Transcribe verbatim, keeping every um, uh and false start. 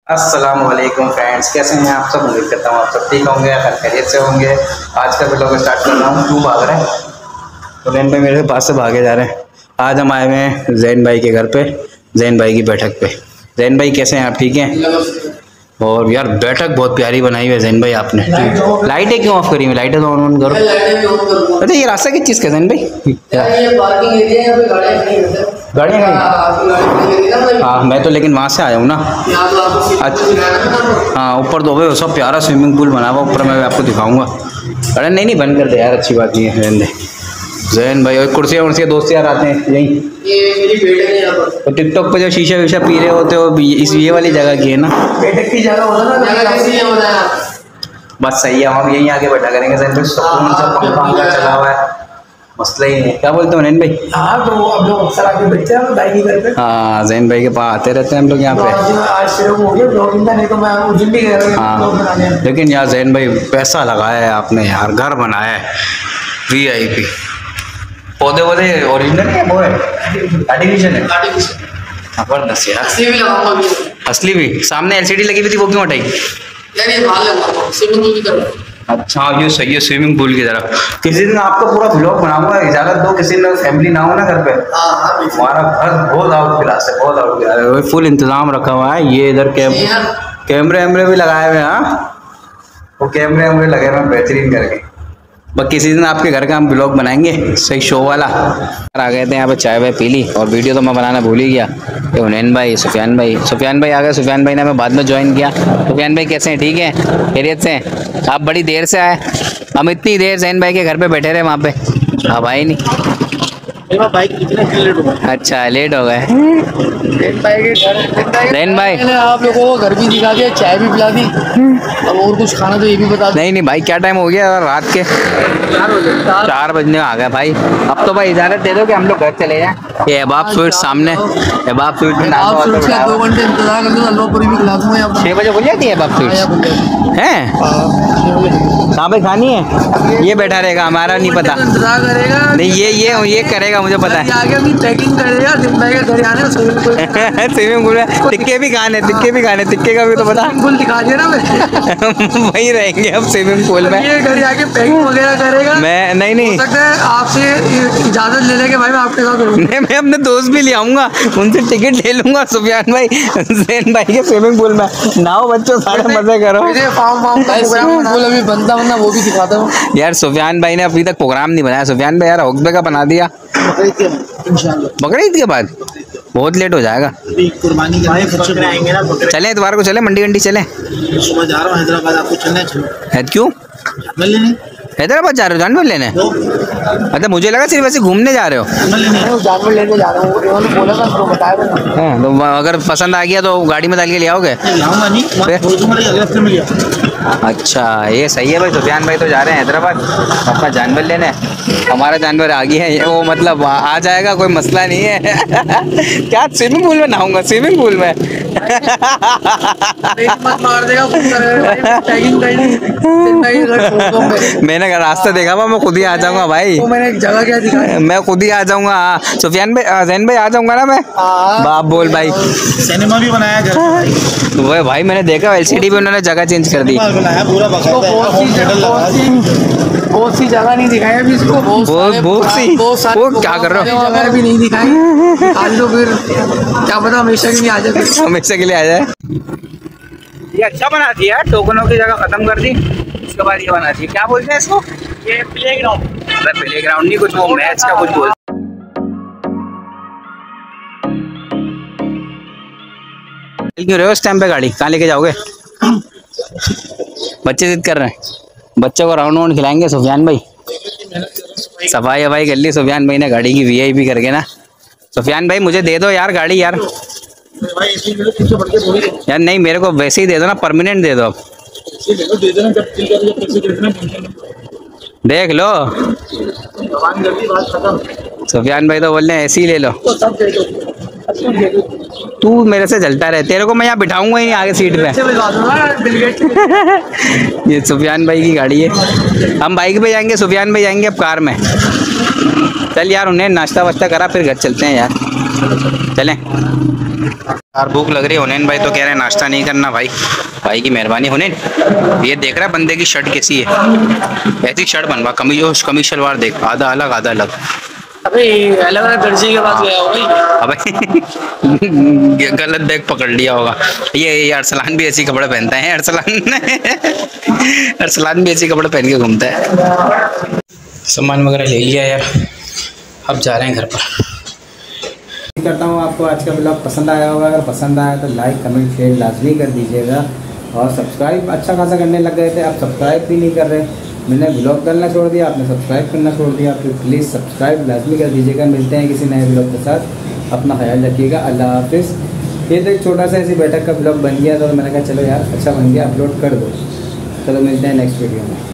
अस्सलाम वालेकुम फ्रेंड्स, कैसे हैं आप सब। उम्मीद करता हूँ आप सब ठीक होंगे, हर खैरियत से होंगे। आज का वीडियो को स्टार्ट कर रहा हूँ। क्यों भाग रहे हैं? तो जैन भाई मेरे पास से भागे जा रहे हैं। आज हम आए हुए हैं जैन भाई के घर पे, जैन भाई की बैठक पे। जैन भाई कैसे हैं आप, ठीक हैं? और यार बैठक बहुत प्यारी बनाई हुई है जैन भाई आपने। लाइटें क्यों ऑफ करी हुई? लाइटें तो ऑन ऑन करो। अच्छा ये रास्ता किस चीज़ का जैन भाई? गाड़ियाँ नहीं? हाँ मैं तो लेकिन वहाँ से आया हूँ ना। अच्छा हाँ, ऊपर तो भाई सब प्यारा स्विमिंग पूल बना हुआ, ऊपर मैं आपको दिखाऊंगा। अरे नहीं नहीं बंद कर दे यार, अच्छी बात नहीं है, रहने दे। जैन भाई और कुर्सियाँ उर्सियाँ दोस्त यार आते हैं यहीं। ये मेरी बैठक है यहाँ पर। तो टिकटॉक पे जो शीशा वीशा पी रहे होते हो इस ये वाली जगह की है ना? बैठक की जगह होता ना, बस सही है, हम यहीं आके बैठा करेंगे। जैन भाई सुकून से पंखा चला हुआ है, मसला ही नहीं। क्या बोलते हो नैन भाई? हाँ तो अब लोग अक्सर आके बैठते हैं भाई के घर पे। हाँ जैन भाई के पास आते रहते हैं हम लोग यहाँ पे। आज शुरू हो गया ब्लॉगिंग का, नहीं तो मैं उस दिन भी कह रहा हूँ ब्लॉग बनाने। लेकिन यार जैन भाई पैसा लगाया है आपने यार, घर बनाया है वी आई पी। पौधे वौधे ओरिजिनल है वो है आर्टिफिशियल है? जबरदस्त यार। असली भी लगाऊंगा। असली भी? सामने एल सी डी लगी हुई थी वो क्यों हटाई? यार ये बाहर लगा स्विमिंग पूल की तरफ। अच्छा ये सही है, स्विमिंग पूल की तरफ। किसी दिन आपका पूरा ब्लॉग बनाऊंगा, इजाजत दो, किसी दिन फैमिली ना हो ना घर पे। हमारा घर बहुत आउट क्लास है, बहुत आउट क्लास है, फुल इंतजाम रखा हुआ है। ये इधर कैमरे वैमरे भी लगाए हुए हैं। हाँ वो कैमरे वैमरे लगे हुए हैं बेहतरीन करके। बस किसी दिन आपके घर का हम ब्लॉग बनाएंगे सही शो वाला। आ गए थे यहाँ पे, चाय वाय पी ली और वीडियो तो मैं बनाना भूल ही गया। ये हुनैन भाई, सुफियान भाई, सुफियान भाई आ गए। सुफियान भाई ने हमें बाद में ज्वाइन किया। सुफियान भाई कैसे हैं, ठीक हैं, खैरियत से हैं? आप बड़ी देर से आए, हम इतनी देर जैन भाई के घर पे बैठे रहे वहाँ पे, आप आए नहीं। बाइक लेट हो गए। अच्छा लेट हो गए। जैन भाई के घर, जैन भाई आप लोगों को घर भी दिखा दिया, चाय भी पिला दी, अब और कुछ खाना तो ये भी बता। नहीं नहीं भाई क्या टाइम हो गया रात के? चार बजने आ गए भाई। अब तो भाई इजाजत दे दो कि हम लोग घर चले जाएं। ये अहबाब स्वीट्स सामने, अहबाब स्वीट्स में दो घंटे इंतजार कर लो, हलवा पूरी भी खिला दूंगा। छः बजे खुल जाती है अहबाब स्वीट्स हैं? कहाँ पे खानी है? ये बैठा रहेगा, हमारा नहीं पता। इंतजार करेगा नहीं, ये ये ये करेगा मुझे पता है। आगे भी पैकिंग करेगा, घर आने स्विमिंग पूल में टिक्के भी खाने, टिक्के भी खाने, टिक्के का भी तो पता। पूल दिखा दिया ना मैं। वहीं रहेंगे अब स्विमिंग पूल में। ये घर आके पैकिंग वगैरह करेगा। मैं नहीं नहीं आपसे इजाजत ले लेके भाई मैं आपके साथ नहीं, मैं अपने दोस्त भी ले आऊंगा, उनसे टिकट ले लूंगा। सुफियान भाई जैन भाई के स्विमिंग पूल में नाओ बच्चों, सारे मजे करो। अभी बनता बनना वो भी दिखाता हूँ यार। सुफियान भाई ने अभी तक प्रोग्राम नहीं बनाया। सुफियान भाई यार हुक्बे का बना दिया बकरीद के बाद, बहुत लेट हो जाएगा। कुर्बानी के बकरे आएंगे ना, चले इतवार को चले, मंडी वंडी चले। सुबह जा रहा हूँ हैदराबाद, आपको चलना है? क्यों हैदराबाद जा रहे हो जानवर लेने? मतलब मुझे लगा सिर्फ ऐसे घूमने जा रहे हो। जानवर लेने जा रहा हूँ, बोला था तो बताया। तो अगर पसंद आ गया तो गाड़ी में डाल के ले आओगे? अच्छा ये सही है भाई। सुफियान भाई तो जा रहे हैं हैदराबाद अपना जानवर लेने, हमारा जानवर आ गया है वो, मतलब आ जाएगा, कोई मसला नहीं है। क्या स्विमिंग पूल में नहाऊंगा? स्विमिंग पूल में मार देगा। मैंने रास्ता देखा हुआ, मैं खुद ही आ जाऊंगा भाई। तो मैंने जगह क्या दिखाई, मैं खुद ही आ जाऊंगा। सुफियान भाई, जैन भाई आ जाऊंगा ना मैं। बाप बोल भाई, सिनेमा भी बनाया घर वो भाई, मैंने देखा एल सी डी पे उन्होंने जगह चेंज कर दी। बहुत सी जगह नहीं दिखाई अभी इसको, बहुत सी। वो क्या कर रहा हो? भी नहीं दिखाई आज तो फिर क्या पता हमेशा के लिए आ जाए, हमेशा के लिए आ जाए। ये अच्छा बना दिया, टोकनों की जगह खत्म कर दी, उसके बाद ये बना दी। क्या बोलते हैं इसको? ये प्ले ग्राउंड। प्ले ग्राउंड नहीं, कुछ वो मैच का कुछ बोल। क्यों रहे हो इस टाइम पे गाड़ी? कहाँ लेके जाओगे? बच्चे जिद कर रहे हैं, बच्चों को राउंड वाउंड खिलाएंगे। सुफियान भाई सफाई वफाई कर ली सुफियान भाई ने गाड़ी की वी आई पी करके ना। सुफियान भाई मुझे दे दो यार गाड़ी यार। यार नहीं मेरे को वैसे ही दे दो ना, परमानेंट दे दो। अब देख लो सुफियान भाई तो बोल रहे हैं ऐसे ही ले लो। तू मेरे से जलता रहे, तेरे को मैं यहाँ बिठाऊंगा ही नहीं आगे सीट पे। ये सुफियान भाई की गाड़ी है, हम बाइक पे जाएंगे, सुफियान भाई जाएंगे अब कार में। चल यार उन्हें नाश्ता वाश्ता करा फिर घर चलते हैं यार। चलें यार, भूख लग रही है। हुनैन भाई तो कह रहे हैं नाश्ता नहीं करना। भाई भाई की मेहरबानी। हुनैन ये देख रहा है बंदे की शर्ट कैसी है, ऐसी शर्ट बनवा, कमीज कमीज शलवार देख, आधा अलग आधा अलग। अबे अलग अलग दर्जी के पास गया होगा। अबे गलत बैग पकड़ लिया होगा। ये ये अरसलान भी ऐसी कपड़े पहनता है। अरसलान अरसलान भी ऐसी कपड़े पहन के घूमता है। सामान वगैरह ले लिया यार, अब जा रहे हैं घर पर। करता हूँ आपको आज का ब्लॉग पसंद आया होगा। अगर पसंद आया तो लाइक कमेंट शेयर लाजमी कर दीजिएगा। और सब्सक्राइब अच्छा खासा करने लग गए थे, आप सब्सक्राइब भी नहीं कर रहे। मैंने ब्लॉग करना छोड़ दिया, आपने सब्सक्राइब करना छोड़ दिया। तो प्लीज़ सब्सक्राइब लाजमी कर दीजिएगा। मिलते हैं किसी नए ब्लॉग के साथ। अपना ख्याल रखिएगा। अल्लाह हाफिज़। ये तो एक छोटा सा ऐसी बैठक का ब्लॉग बन गया, तो मैंने कहा चलो यार अच्छा बन गया, अपलोड कर दो। चलो मिलते हैं नेक्स्ट वीडियो में।